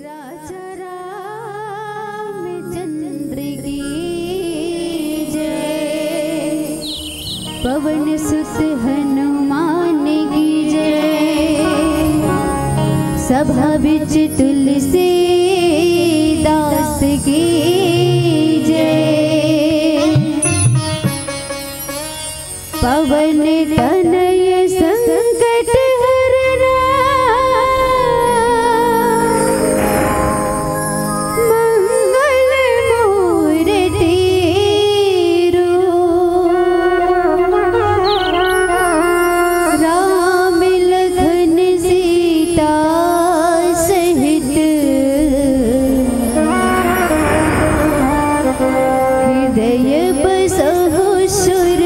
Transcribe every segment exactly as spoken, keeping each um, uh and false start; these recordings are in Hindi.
राजा रामचंद्र की जय, पवन सुत हनुमान की जय, सभा बिच तुलसी दास की जय, पवन तनय संकट हरना, मंगल मूर्ति राम लखन सीता सहित, हृदय बसहु सुर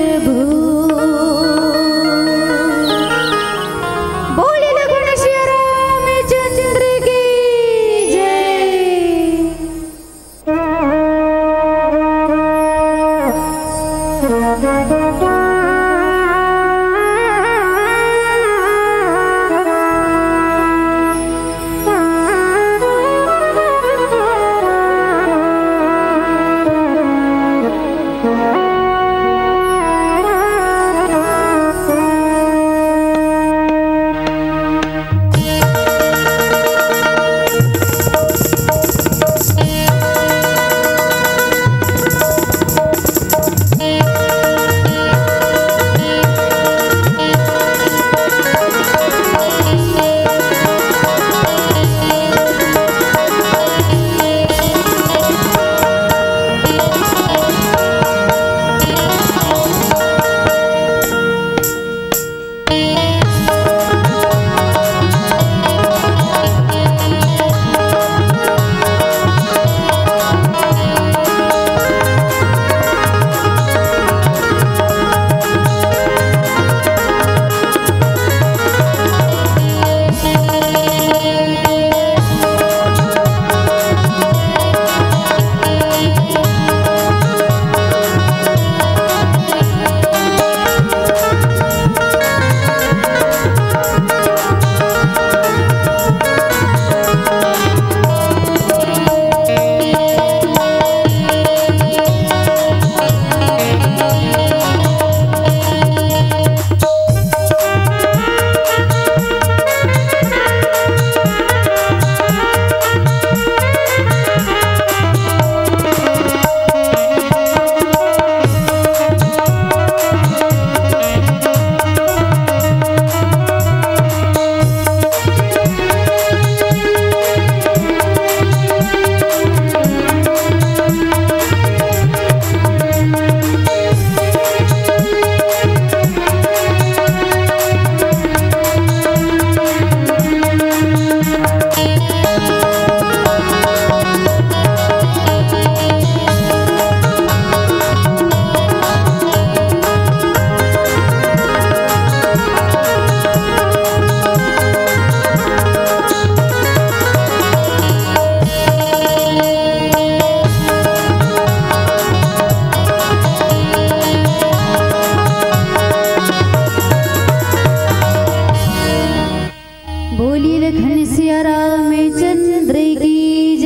रामचंद्र की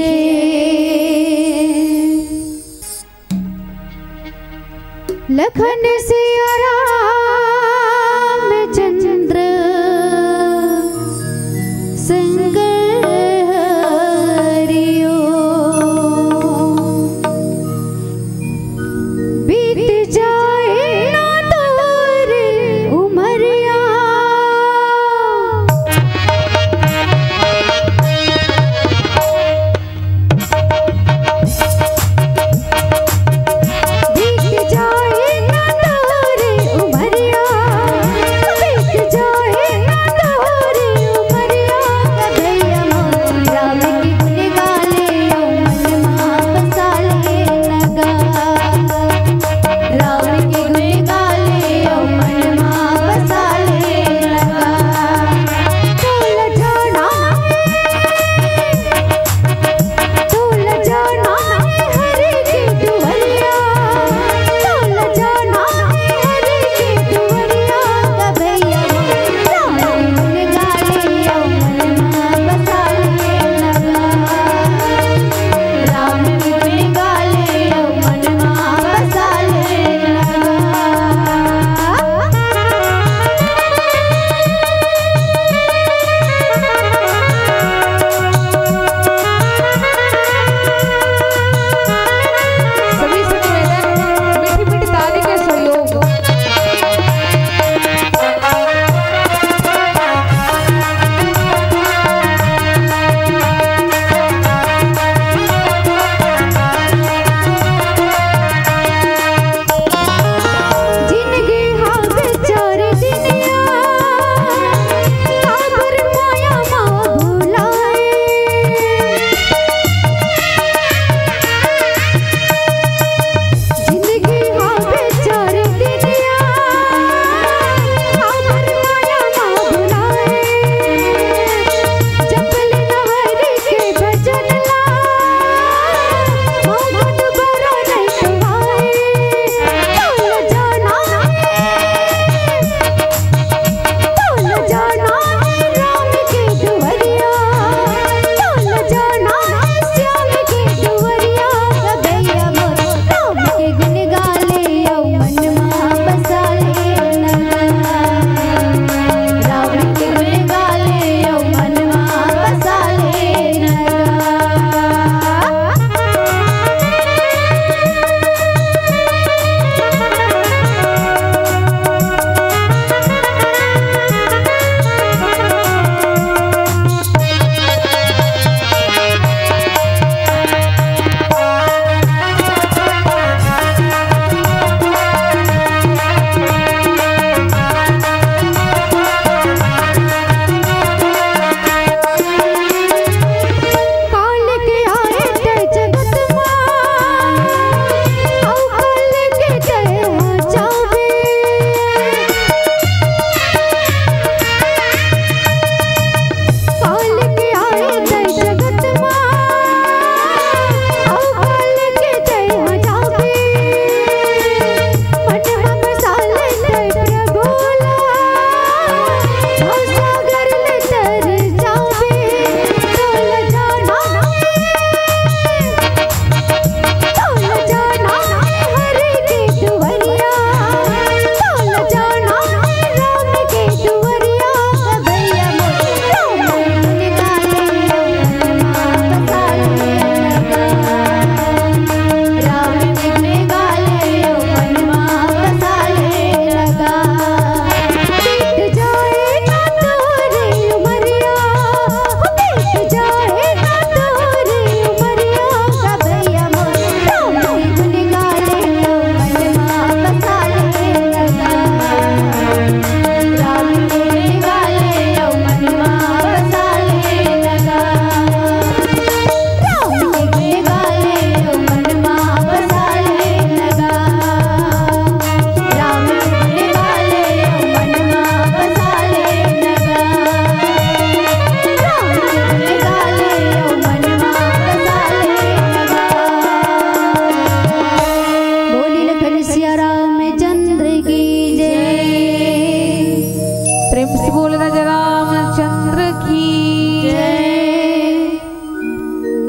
जय, लखन सिया रामचंद्र संग हरियो, बीत जाए ना तोर उमरिया, बीत जाए ना तोर उमरिया,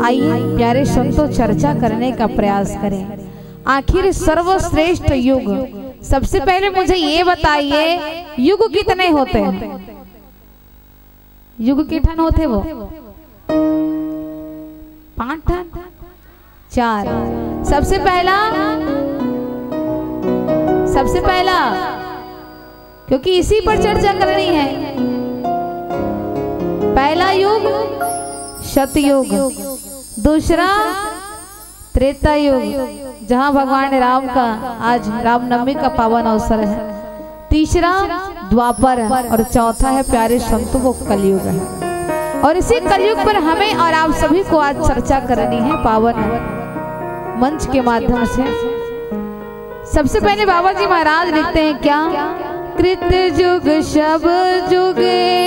आइए प्यारे संतों चर्चा करने का प्रयास करें। आखिर सर्वश्रेष्ठ युग, सबसे पहले मुझे ये बताइए युग कितने होते हैं? युग कितने होते वो? पांच ठन, चार। सबसे पहला सबसे पहला क्योंकि इसी पर चर्चा करनी है। पहला युग सतयुग, दूसरा त्रेता युग जहां भगवान राम का आज रामनवमी का पावन अवसर है, तीसरा द्वापर और चौथा है प्यारे संतों वो कलयुग है। और इसी कलयुग पर हमें और आप सभी को आज चर्चा करनी है पावन मंच के माध्यम से। सबसे पहले बाबा जी महाराज लिखते हैं क्या? कृत युग शब जुगे,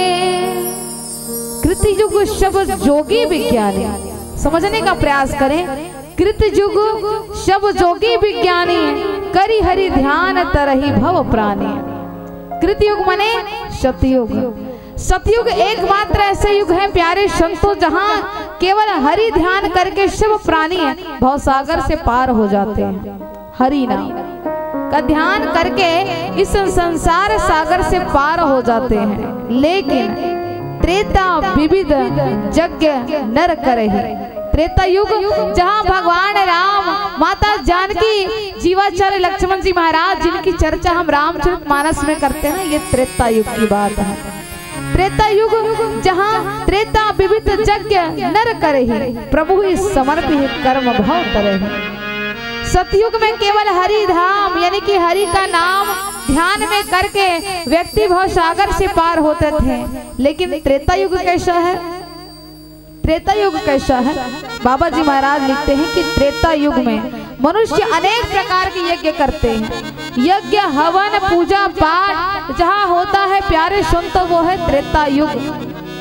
कृत युग शब जोगी विज्ञानी। समझने का प्रयास करें। कृत युग शब जोगी विज्ञानी, करी हरि ध्यान तरही भव प्राणी। कृत युग माने सतयुग। सतयुग एकमात्र ऐसे युग है प्यारे संतों जहां केवल हरि ध्यान करके सब प्राणी भवसागर से पार हो जाते हैं। हरि नाम का ध्यान करके इस संसार सागर से पार हो जाते हैं। लेकिन त्रेता विविध यज्ञ नर करे। त्रेता युग जहां भगवान राम, माता जानकी, जीवाचार्य लक्ष्मण जी महाराज जिनकी चर्चा हम रामचरितमानस में करते हैं, ये त्रेता युग की बात है। त्रेता युग जहां त्रेता विविध यज्ञ नर करे, प्रभु इस समर्पित कर्म भाव करे। सतयुग में केवल हरि धाम यानी कि हरि का नाम ध्यान में करके व्यक्ति भवसागर से पार होते थे। लेकिन त्रेता युग कैसा है? त्रेता युग कैसा है? बाबा जी महाराज लिखते हैं कि त्रेता युग में मनुष्य अनेक प्रकार के यज्ञ करते हैं। यज्ञ हवन पूजा पाठ जहाँ होता है प्यारे संतों वो है त्रेता युग।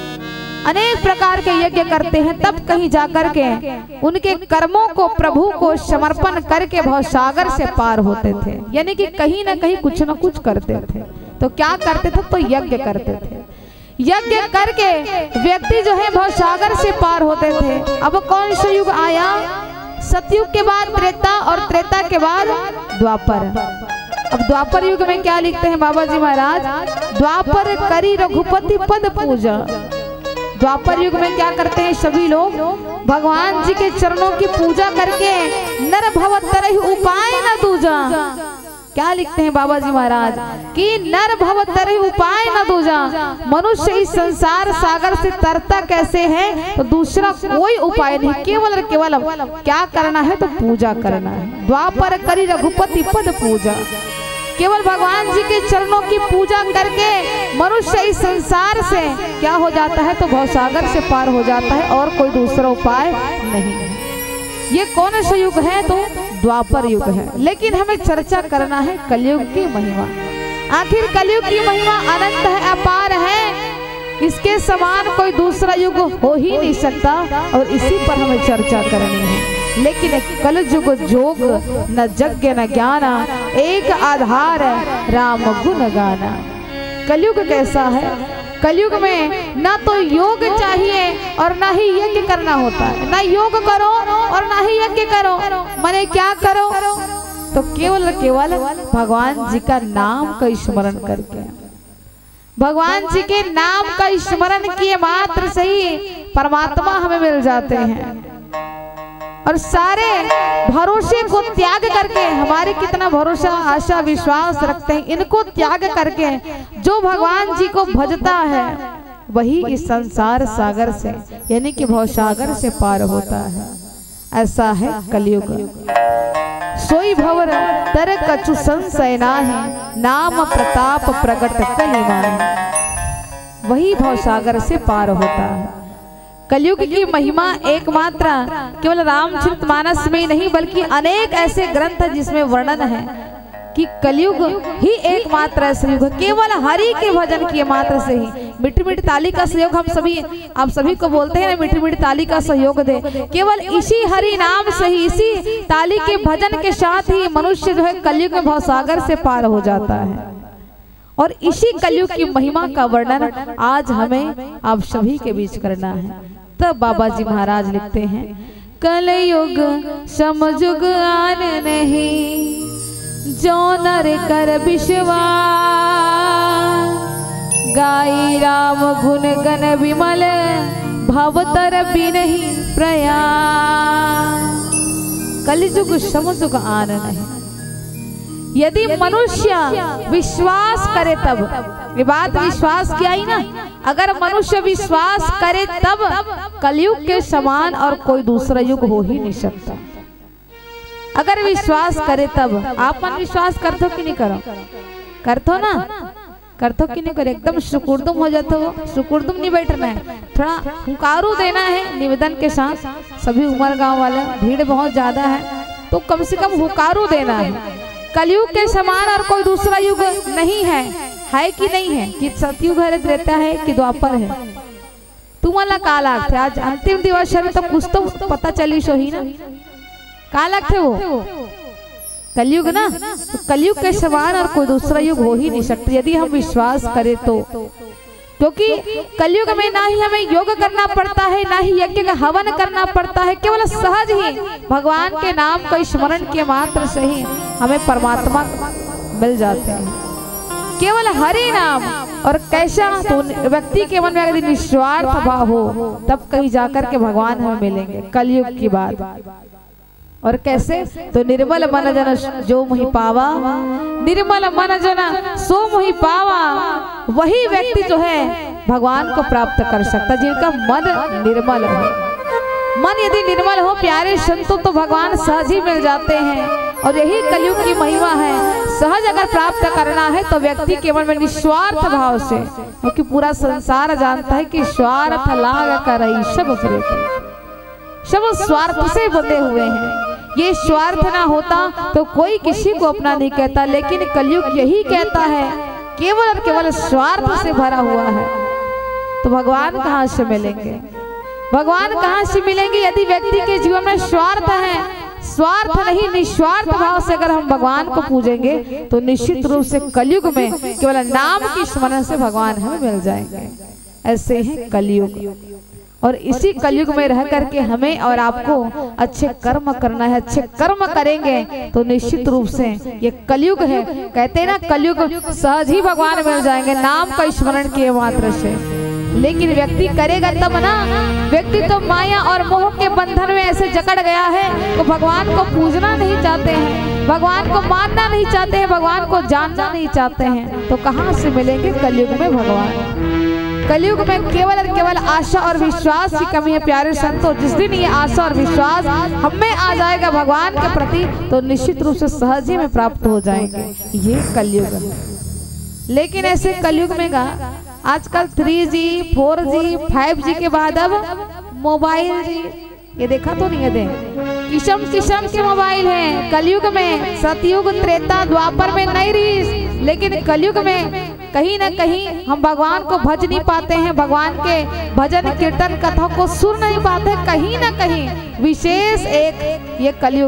अनेक प्रकार के यज्ञ करते हैं, तब कहीं जाकर के उनके कर्मों को प्रभु को समर्पण करके भवसागर से पार होते थे। यानी कि कहीं ना कहीं कुछ ना कुछ करते थे। तो क्या करते थे? तो यज्ञ करते थे। यज्ञ करके व्यक्ति जो है भवसागर से पार होते थे। अब कौन सा युग आया? सतयुग के बाद त्रेता और त्रेता के बाद द्वापर। अब द्वापर युग में क्या लिखते हैं बाबा जी महाराज? द्वापर करी रघुपति पद पूजा। द्वापर युग में क्या करते हैं सभी लोग? भगवान जी के चरणों की पूजा करके नर भव तरहि उपाय न दूजा। क्या लिखते हैं बाबा जी महाराज कि नर भव तरहि उपाय न दूजा। मनुष्य इस संसार सागर से तरता कैसे है? तो दूसरा कोई उपाय नहीं, केवल केवल क्या करना है? तो पूजा करना है। द्वापर करी रघुपति पद पूजा, केवल भगवान जी के चरणों की पूजा करके मनुष्य इस संसार से क्या हो जाता है? तो भवसागर से पार हो जाता है और कोई दूसरा उपाय नहीं है। ये कौन सा युग है? तो द्वापर युग है। लेकिन हमें चर्चा करना है कलयुग की महिमा। आखिर कलयुग की महिमा अनंत है, अपार है। इसके समान कोई दूसरा युग हो ही नहीं सकता और इसी पर हमें चर्चा करनी है। लेकिन कलयुग जोग न यज्ञ न ज्ञाना, एक आधार राम गुण गाना। कलयुग कैसा है? कलयुग में ना तो योग चाहिए और ना ही यज्ञ करना होता है। ना योग करो और ना ही यज्ञ करो। माने क्या करो? तो केवल केवल भगवान जी का नाम का स्मरण करके, भगवान जी के नाम का स्मरण किए मात्र से ही परमात्मा हमें मिल जाते हैं। और सारे भरोसे को त्याग करके, हमारे कितना भरोसा आशा विश्वास रखते हैं, इनको त्याग करके जो भगवान जी को भजता है वही इस संसार सागर से यानी कि भवसागर से पार होता है। ऐसा है कलयुग। सोई भवर तर कछु संशय नाहि, नाम प्रताप प्रगट कलिमाहि। वही भवसागर से पार होता है। कलयुग की महिमा एकमात्र केवल रामचरितमानस में ही नहीं बल्कि अनेक ऐसे ग्रंथ हैं जिसमें वर्णन है कि कलयुग ही एकमात्र ऐसा युग है। केवल हरि के भजन किए मात्र से ही मीठी मीठी ताली का सहयोग हम सभी आप सभी को बोलते हैं ना, मीठी मीठी ताली का सहयोग दे। केवल इसी हरि नाम से ही, इसी ताली के भजन के साथ ही मनुष्य जो है कलयुग में भवसागर से पार हो जाता है। और इसी कलयुग की महिमा का वर्णन आज हमें आप सभी के बीच करना है। तब बाबा जी महाराज लिखते हैं, कलयुग समयुग आन नहीं, जो नर कर विश्वास, गाई राम गुण गण विमल, भवतर बिनहि प्रयास। कलयुग समयुग आन नहीं। यदि मनुष्य विश्वास करे तब, ये बात विश्वास की आई ना, अगर मनुष्य विश्वास करे तब कलयुग के समान और कोई दूसरा युग हो ही नहीं सकता। अगर विश्वास करे तब। आप मन विश्वास करते हो कि नहीं करो? करते ना? करते कि नहीं करे? एकदम सुकुर्दुम हो जाते हो। सुकुर्दुम नहीं बैठना है, थोड़ा हुंकारू देना है निवेदन के साथ। सभी उमर गांव वाले, भीड़ बहुत ज्यादा है तो कम से कम हुंकारू देना है। कलयुग के समान और कोई दूसरा युग नहीं है। है कि नहीं है? कि सतयुग है, त्रेता है कि द्वापर है? तुम्हारा का लाग थे आज अंतिम दिवस है तो कुछ तो पता चली सो ही ना। का लाग थे वो कलयुग ना, तो कलयुग के समान और कोई दूसरा युग हो ही नहीं सकता यदि हम विश्वास करें तो। क्योंकि कलयुग में ना ही हमें योग करना पड़ता है, ना ही यज्ञ का हवन करना पड़ता है। केवल सहज ही भगवान के नाम का स्मरण के मात्र से ही हमें परमात्मा मिल जाते हैं। केवल हरि नाम। और कैसा? तो व्यक्ति के मन में अगर निस्वार्थ भाव हो तब कहीं जाकर के भगवान हमें मिलेंगे। कलयुग की बात। और कैसे? तो निर्मल मन जन जो मोहि पावा, निर्मल मन जन सो मोहि पावा। वही व्यक्ति जो है भगवान को प्राप्त कर सकता जिनका मन निर्मल हो। मन यदि निर्मल हो प्यारे संतों तो भगवान सहज ही मिल जाते हैं। और यही कलयुग की महिमा है। सहज अगर प्राप्त करना है तो व्यक्ति के मन में निस्वार्थ भाव से, क्योंकि पूरा संसार जानता है कि स्वार्थ लाग करई सब प्रेत, सब स्वार्थ से बंधे हुए हैं। ये स्वार्थ ना होता तो कोई किसी को अपना नहीं कहता, लेकिन कलयुग यही कहता है केवल और केवल स्वार्थ से भरा हुआ है। तो भगवान कहाँ से मिलेंगे? भगवान कहाँ से मिलेंगे यदि व्यक्ति के जीवन में स्वार्थ है? स्वार्थ नहीं, निस्वार्थ भाव से अगर हम भगवान को पूजेंगे तो निश्चित रूप से कलयुग में केवल नाम की स्मरण से भगवान हमें मिल जाएंगे। ऐसे ही कलयुग। और इसी कलयुग में रह करके हमें और आपको अच्छे कर्म करना है। अच्छे कर्म करेंगे तो निश्चित रूप से ये कलयुग है, कहते हैं ना कलयुग सहज ही भगवान मिल जाएंगे नाम का स्मरण किए मात्र से। लेकिन व्यक्ति करेगा तब ना। व्यक्ति तो माया और मोह के बंधन में ऐसे जकड़ गया है तो भगवान को पूजना नहीं चाहते हैं, भगवान को मानना नहीं चाहते हैं, भगवान को जानना नहीं चाहते हैं। तो कहाँ से मिलेंगे कलयुग में भगवान? कलयुग में केवल और केवल आशा और विश्वास की कमी है प्यारे संतों। जिस दिन ये आशा और विश्वास हमें आ जाएगा भगवान के प्रति तो निश्चित रूप से सहज ही में प्राप्त हो जाएंगे। ये कलयुग है। लेकिन ऐसे कलयुग में का आजकल three G four G five G के बाद अब मोबाइल जी, ये देखा तो नहीं है? दे किस्म किस्म के मोबाइल हैं कलयुग में। सतयुग त्रेता द्वापर में नहीं रही, लेकिन कलयुग में कहीं ना कहीं हम भगवान को भज नहीं पाते हैं, भगवान के भजन कीर्तन कथा को सुन नहीं पाते। कहीं ना कहीं विशेष एक ये कलयुग।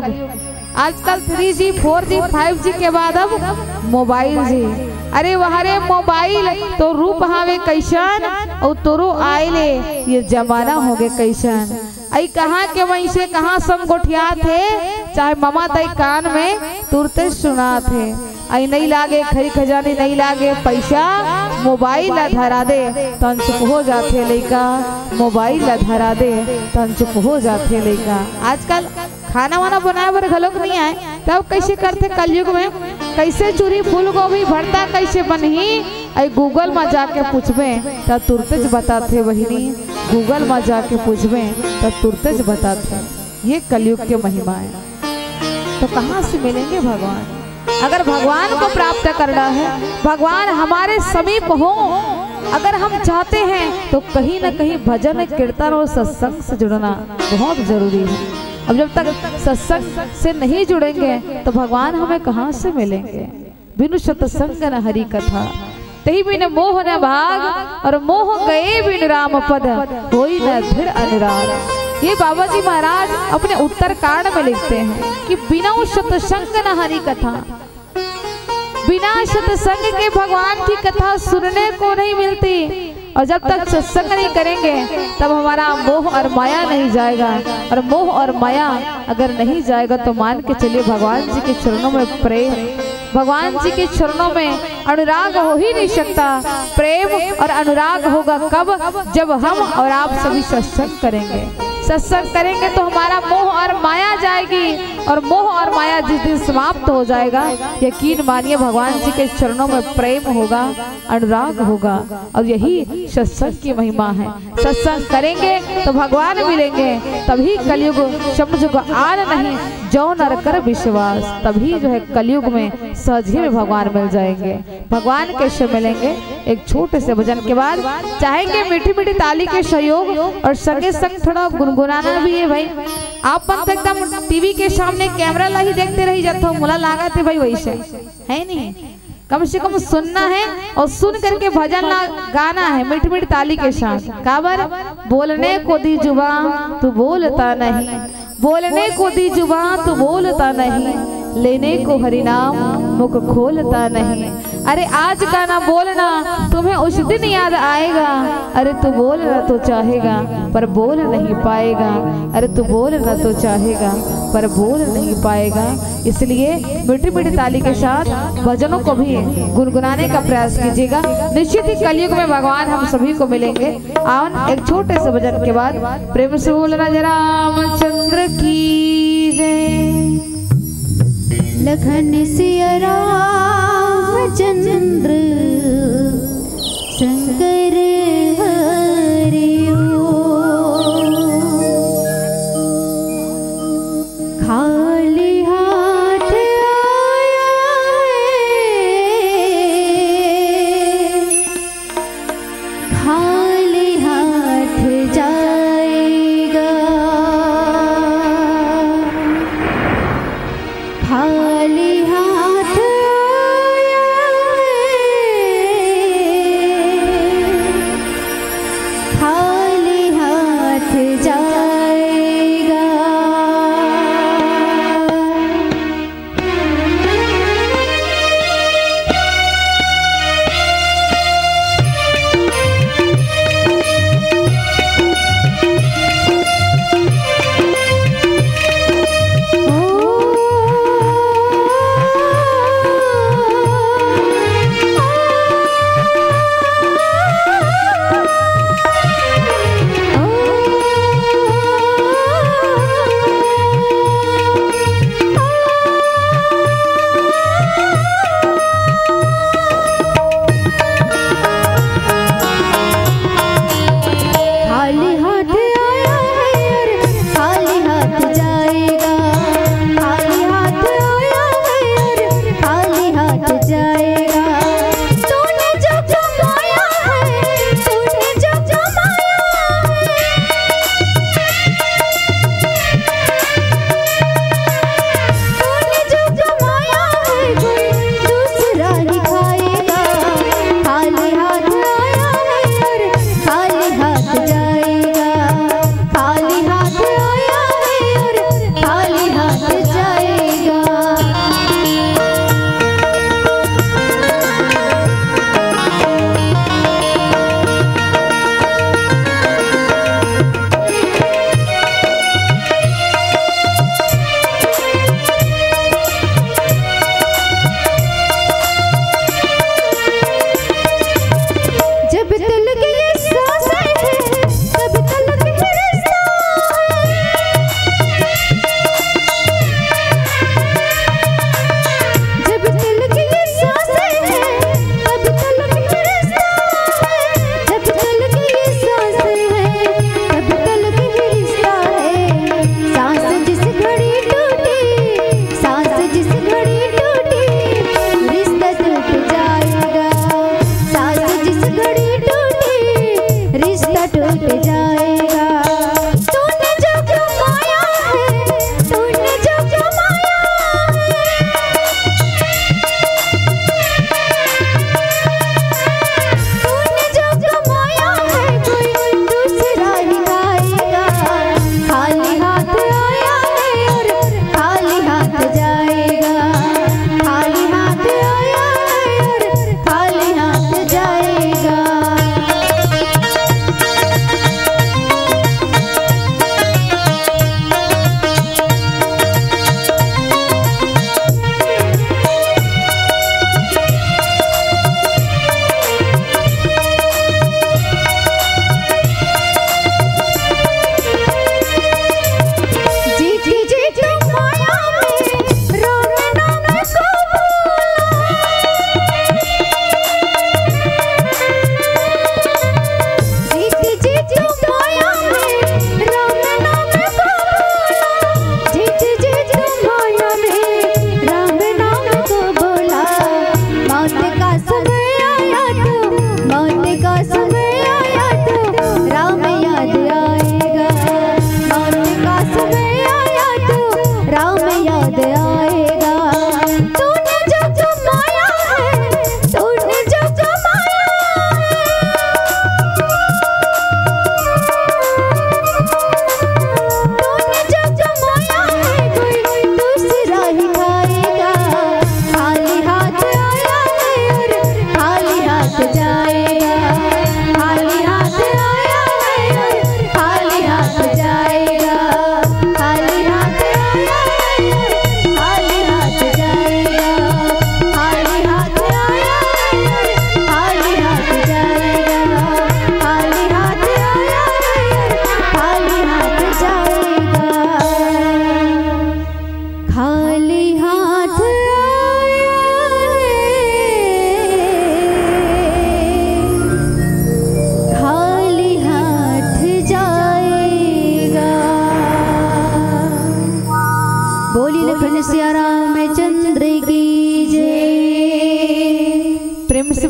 आजकल three G four G five G के बाद अब मोबाइल जी। अरे वहारे मोबाइल तो रूप हावे कैसन और तोरो आयले ये जमाना हो गए कैसन। आई कहाँ के वहीं से कहाँ सम गोठिया थे, चाहे ममा तई कान में तुरते सुना थे। आई नहीं लागे खरी खजानी, नहीं लागे पैसा, मोबाइल ला धरा दे तन चुप हो जाते लइका। मोबाइल ला धरा दे तन चुप हो जाते लइका। आजकल खाना वाना बनाए बर घलोक नहीं आए तब कैसे करते कलयुग में? कैसे चूरी फूल गोभी भरता कैसे बनही? आई गूगल में जाके पूछबे तब तुरते बताते बहिनी। गूगल में जाके पूछबे तब तुरते बताते। ये कलयुग के महिमा है। तो कहाँ से मिलेंगे भगवान? अगर भगवान को प्राप्त करना है, भगवान हमारे समीप हो, अगर हम चाहते हैं तो कहीं ना कहीं भजन कीर्तन और सत्संग से जुड़ना बहुत जरूरी है। अब जब तक सत्संग से नहीं जुड़ेंगे तो भगवान हमें कहाँ से मिलेंगे? बिनु सत्संग न हरि कथा, तही बिन मोह न भाग, और मोह गए बिन राम पद, होई न धीर अनुराग। ये बाबा जी महाराज अपने उत्तरकांड में लिखते हैं कि बिना सत्संग न हरि कथा, बिना सत्संग के भगवान की कथा सुनने को नहीं मिलती। और जब तक सत्संग नहीं करेंगे तब हमारा मोह और माया नहीं जाएगा। और मोह और माया अगर नहीं जाएगा तो मान के चलिए भगवान जी के चरणों में प्रेम, भगवान जी के चरणों में अनुराग हो ही नहीं सकता। प्रेम और अनुराग होगा कब? जब हम और आप सभी सत्संग करेंगे। सत्संग करेंगे तो हमारा मोह और माया जाएगी, और मोह और माया जिस दिन समाप्त हो जाएगा, यकीन मानिए भगवान जी के चरणों में प्रेम होगा, अनुराग होगा। और यही सत्संग की महिमा है। सत्संग करेंगे तो भगवान मिलेंगे, तभी कलयुग समझुग आन नहीं जो नर कर विश्वास, तभी जो है कलयुग में सहज ही में भगवान मिल जाएंगे, भगवान कैसे मिलेंगे। एक छोटे से भजन के बाद चाहेंगे मीठी मीठी ताली के सहयोग, और संगे संग थोड़ा गुनगुनाना भी है भाई। आप तो एकदम टीवी के सामने कैमरा ला ही देखते रही जाते हो, मुला लागा थे भाई वैसे है नहीं। कम से कम सुनना है और सुन करके भजन ला गाना है मीठी मीठी ताली के साथ। काबर बोलने को दी जुबान तू बोलता नहीं, बोलने को दी जुबान तू बोलता नहीं, लेने को हरि नाम मुख खोलता नहीं। अरे आज का ना बोलना तुम्हें उस दिन याद आएगा, अरे तू बोलना तो चाहेगा पर बोल नहीं पाएगा, अरे तू बोलना तो चाहेगा पर बोल नहीं पाएगा। इसलिए मीठी मीठी ताली के साथ भजनों को भी गुनगुनाने का प्रयास कीजिएगा। निश्चित ही कलयुग में भगवान हम सभी को मिलेंगे। आओ एक छोटे से भजन के बाद प्रेम से बोलना जरा रामचंद्र की जय। लखन सिया रामचंद्र शंकर हरि ओम। खाली हाथ आया है, खाली हाथ जाएगा, खाली हाथ आया है,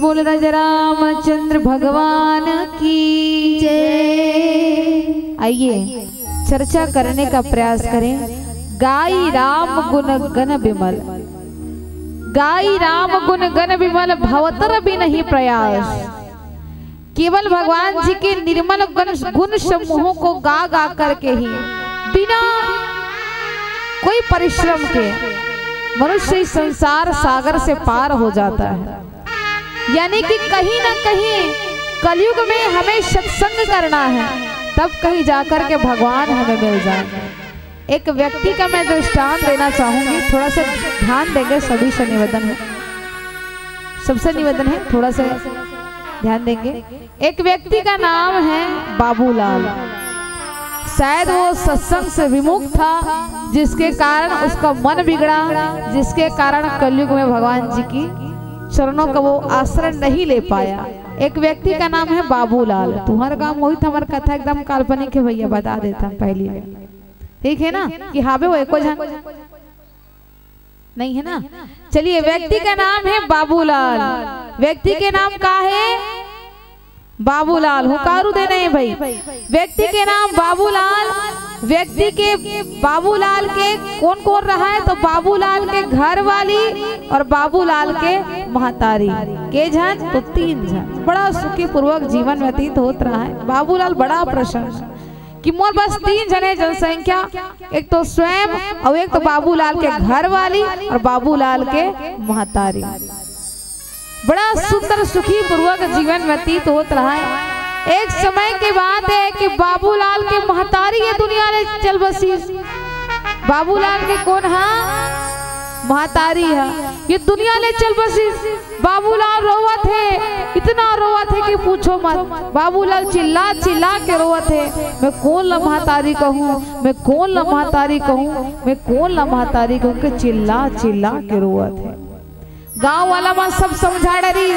बोल राजा रामचंद्र भगवान की जय। आइए चर्चा करने का प्रयास करें। गाई राम गुण गण विमल, गाई राम गुण गण विमल भवतर भी नहीं प्रयास। केवल भगवान जी के निर्मल गुण गुण समूहों को गा गा करके ही बिना कोई परिश्रम के मनुष्य इस संसार सागर से पार हो जाता है। यानी कि कहीं ना कहीं कलयुग में हमें सत्संग करना है, तब कहीं जाकर के भगवान हमें मिल जाए। एक व्यक्ति का मैं दृष्टांत देना चाहूंगी, थोड़ा सा ध्यान देंगे, सभी से निवेदन है, सबसे निवेदन है थोड़ा सा ध्यान देंगे। एक व्यक्ति का नाम है बाबूलाल। शायद वो सत्संग से विमुख था, जिसके कारण उसका मन बिगड़ा, जिसके कारण कलयुग में भगवान जी की चरणों का वो आश्रय नहीं ले पाया। एक व्यक्ति का नाम है बाबूलाल। तुम्हारा काम वही था, हमारा कथा एकदम काल्पनिक है भैया, बता देता हूँ पहली में, ठीक है ना कि हाँ वो एको जन नहीं है ना। चलिए, व्यक्ति का नाम है बाबूलाल। व्यक्ति के नाम का है बाबूलाल, हुकारू देना है भाई। व्यक्ति के नाम बाबूलाल। व्यक्ति के बाबूलाल के कौन कौन रहा है, तो बाबूलाल के घर वाली और बाबूलाल के महतारी के जन, तो तीन जन बड़ा सुखी पूर्वक जीवन व्यतीत होता रहा है। बाबूलाल बड़ा प्रसन्न कि मोर बस तीन जने जनसंख्या, एक तो स्वयं और एक तो बाबूलाल के घर वाली और बाबूलाल के महतारी। बड़ा सुंदर सुखी पूर्वक जीवन व्यतीत होता रहा है। एक समय की बात है कि बाबूलाल के महतारी ये दुनिया में चल बसी। बाबूलाल के कौन है, महतारी है, ये दुनिया ले चल बसी। बाबूलाल रोवा थे, इतना रोवा थे कि पूछो मत। बाबूलाल चिल्ला चिल्ला के रोवा थे, मैं कौन ला महतारी कहूँ, मैं कौन ला महतारी कहूँ, मैं कौन ला महतारी कहूँ, के चिल्ला चिल्ला के रोवा थे। गांव वाला बात सब समझा डरी,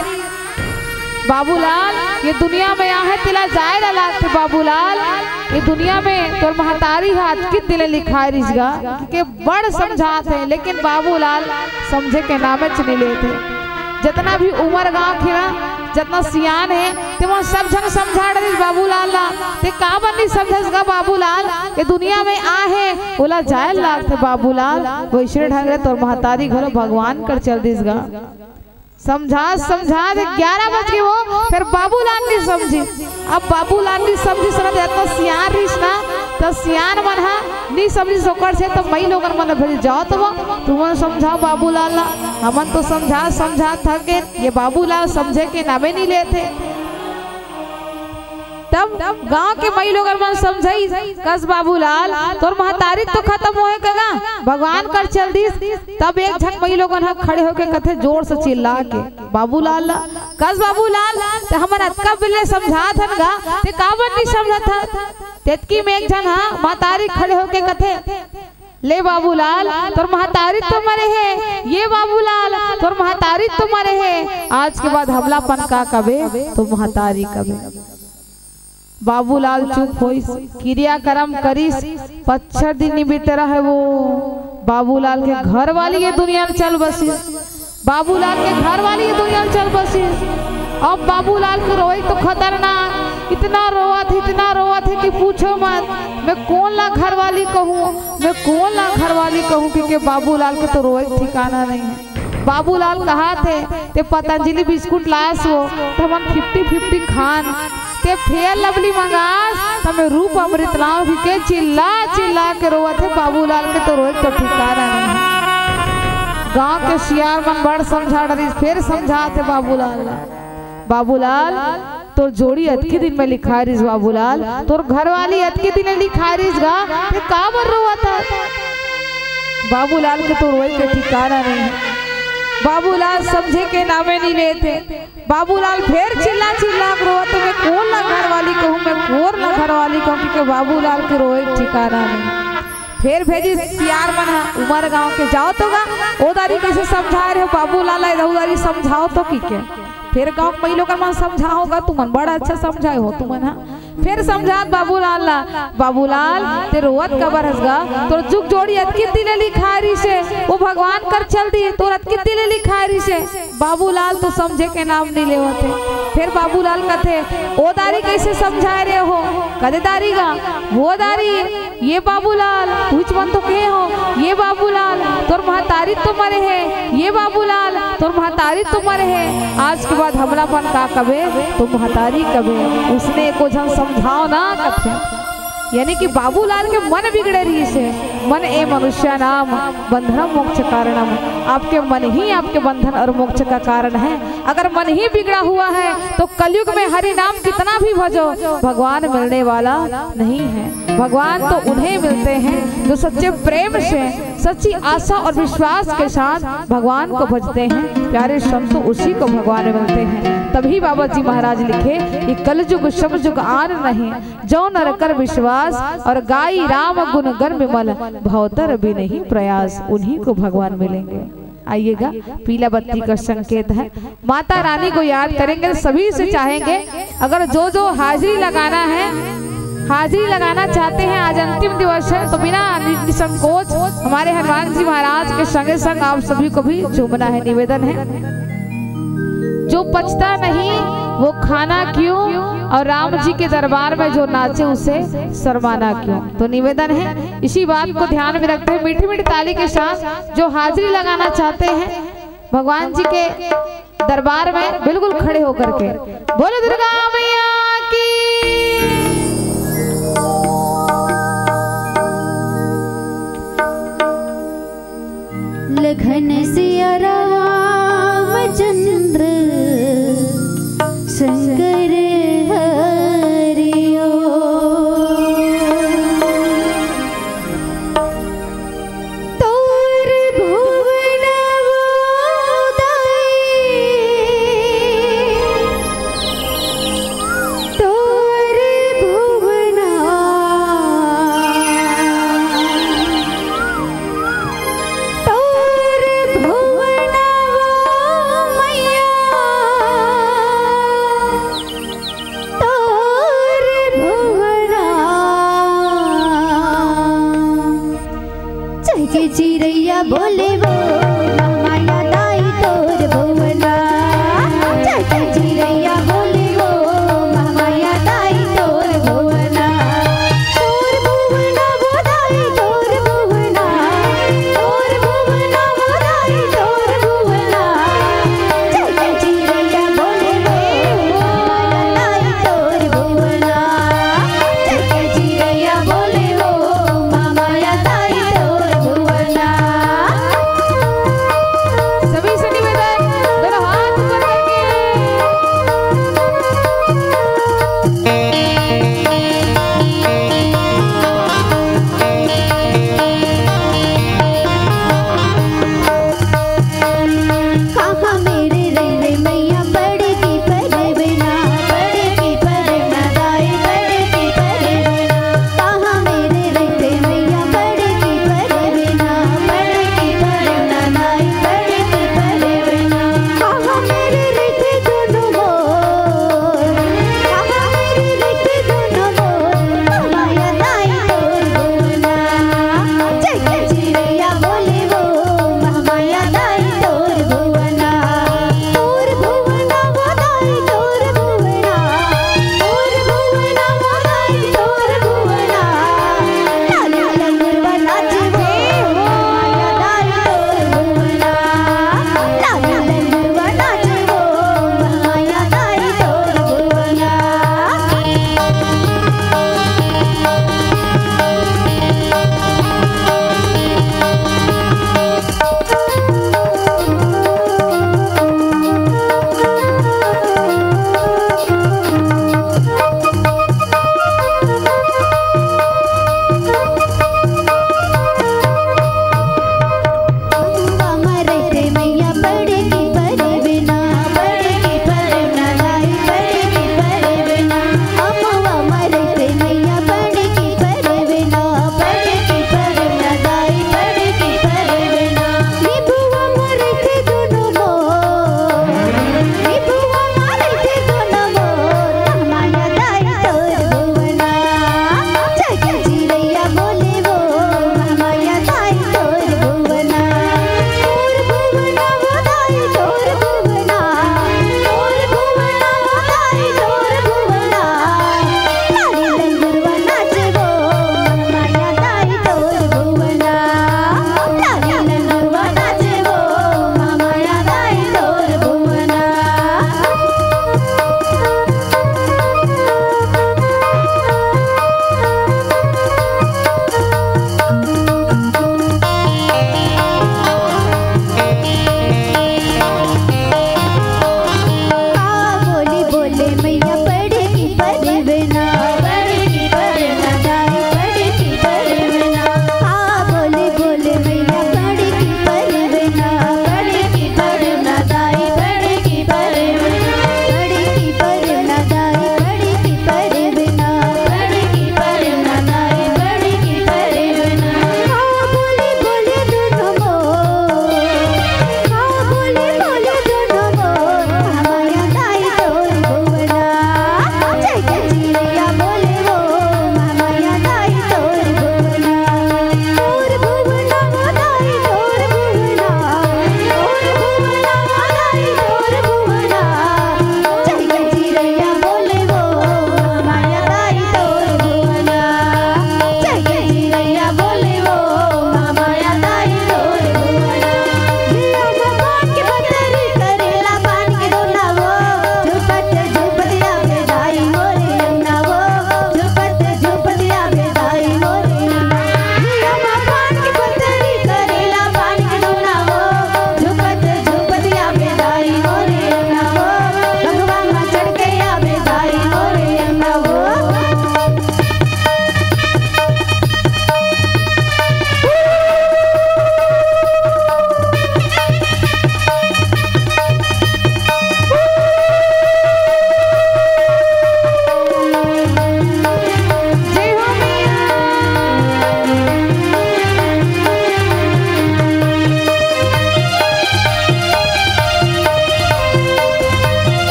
बाबूलाल ये दुनिया में आ है तिला जाए डाला थे। बाबूलाल ये दुनिया में तो महतारी हाथ की तिले लिखा रिजगा के बड़ समझाते हैं, लेकिन बाबूलाल समझे के नामे चले लेते। जितना भी उम्र गांव खिला, जितना सियान है ते वहाँ सब जन समझा रही बाबूलाल ला, ते का बनी समझेगा बाबूलाल ये दुनिया में आ है बोला जाए लाग थे। बाबूलाल वैसे ढंग तो महतारी घर भगवान कर चल दिसगा। समझा समझा ग्यारह बज गए वो, फिर बाबूलाल नहीं समझी। अब बाबूलाल नहीं समझी सर इतना सियान रहीस ना, तो सियान मन हा नहीं समझी सोकर से तो मई लोगन मन भेज जाओ तो वो तुम समझाओ बाबूलाल ला। हमन तो समझा समझा थके, ये बाबूलाल समझे के नामे नहीं लेते। तब गांव के मई लोगन मन समझाई कस बाबूलाल तोर महतारी तो खत्म होए कगा, भगवान कर चल दिस। तब एक झक मई लोगन हा खड़े होके कथे जोर से चिल्ला के बाबूलाल ला कस बाबूलाल ते हमन अतका बिल्ले समझात हन गा, ते काबर नहीं समझत था। तेतकी में एक झन हा महतारी खड़े होके कथे ले बाबूलाल तोर महतारी तो मरे है, ये बाबूलाल तोर महतारी तो मरे है, आज के बाद हमलापन का कबे तो महतारी कबे। बाबूलाल चुप होइस, क्रियाक्रम करिस, पच्चर दिन बीते रहे वो। बाबूलाल के घर वाली ये दुनिया में चल बसी, बाबूलाल के घर वाली ये दुनिया में चल बसी। अब बाबूलाल को रोई तो खतरनाक, इतना रोआ थे इतना रोआ थे कि पूछो मत। मैं कौन ला घर वाली कहूँ, मैं कौन ला घर वाली कहूँ, क्योंकि बाबूलाल के तो रोए ठिकाना नहीं है। बाबूलाल कहा थे ते पतंजलि बिस्कुट लास हो तो हम फिफ्टी फिफ्टी खान ते फेयर लवली मंगास तो मैं रूप अमृत लाओ के चिल्ला चिल्ला के रोआ थे। बाबूलाल के तो रोए तो ठिकाना नहीं है। गांव के सियार मन बड़ समझा डरी, फिर समझा थे बाबूलाल बाबूलाल तो जोड़ी अतके दिन में लिखा रिस, बाबूलाल तोर घर वाली अतके दिन लिखा रिस गा, ते का बर रोआ था। बाबूलाल के तो रोए के ठिकाना नहीं है। बाबूलाल समझे के नामे नहीं लेते। बाबूलाल फिर चिल्ला चिल्ला रोआ तो मैं कौन ला घर वाली कहूँ, मैं कौन ला घर वाली कहूँ, क्योंकि बाबूलाल के रोए ठिकाना नहीं। फिर भेजी सियार मना उमर गांव के जाओ तो गा ओदारी कैसे समझा रहे हो बाबूलाल उदारी समझाओ तो की के। फिर गांव मई लोग मन समझाओगा तुमन बड़ा अच्छा समझाए हो तुमन। हाँ फिर समझात बाबूलाल ला, बाबूलाल ते रोवत कबर हसगा तो जुग जोड़ी अतकी दिले लिखारी से वो भगवान कर चल दी तो अतकी दिले लिखारी से। बाबूलाल तो समझे के नाम नहीं ले होते। फिर बाबूलाल कथे ओ दारी कैसे समझा रहे हो? कदे दारी गा वो दारी ये बाबूलाल कुछ मन तो कहे हो, ये बाबूलाल तोर महतारी तो मरे है, ये बाबूलाल तोर महतारी तो मरे है। आज के बाद हमला पन का कबे तो महतारी कबे उसने को जन समझाओ ना कथे। यानी कि बाबूलाल के मन बिगड़े रही से मन ए मनुष्य नाम बंधन मोक्ष कारणम। आपके मन ही आपके बंधन और मोक्ष का कारण है। अगर मन ही बिगड़ा हुआ है तो कलयुग में हरि नाम कितना भी भजो भगवान मिलने वाला नहीं है। भगवान तो उन्हें मिलते हैं जो सच्चे प्रेम से सच्ची आशा और विश्वास के साथ भगवान को भजते हैं। प्यारे संत उसी को भगवान मिलते हैं। तभी बाबा जी महाराज लिखे कि कलयुग समयुग आन नहीं जो नर कर विश्वास और गाई राम गुण गण विमल भवतर भी नहीं प्रयास। उन्हीं को भगवान मिलेंगे। आइएगा, पीला बत्ती का संकेत है। माता रानी को याद करेंगे, सभी से चाहेंगे अगर जो जो हाजिरी लगाना है, हाजिरी लगाना चाहते हैं, आज अंतिम दिवस है तो बिना निसंकोच हमारे हनुमान जी महाराज के संगे संग आप सभी को भी चूमना है। निवेदन है जो पचता नहीं वो खाना क्यों, और राम जी के दरबार में जो नाचे उसे शर्माना क्यों। तो निवेदन है इसी बात को ध्यान में रखते हुए मीठी मीठी ताली के साथ जो हाजिरी लगाना चाहते हैं भगवान जी के दरबार में बिल्कुल खड़े होकर के बोलो दुर्गा मैया की। लखन सिया रामचंद्र शंकर हरियो तोर भुवन तोर भुवन तोर भुवन मैया तोर भुवना जग चिरैया बोले वो माया दाई तोर भुवना जग चिरैया बोले वो माया दाई तोर भुवना तोर भुवना वो दाई तोर भुवना तोर भुवना वो दाई तोर भुवना जग चिरैया बोले वो माया दाई तोर भुवना जग चिरैया बोले वो माया दाई तोर भुवना।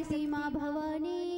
शक्ति माँ भवानी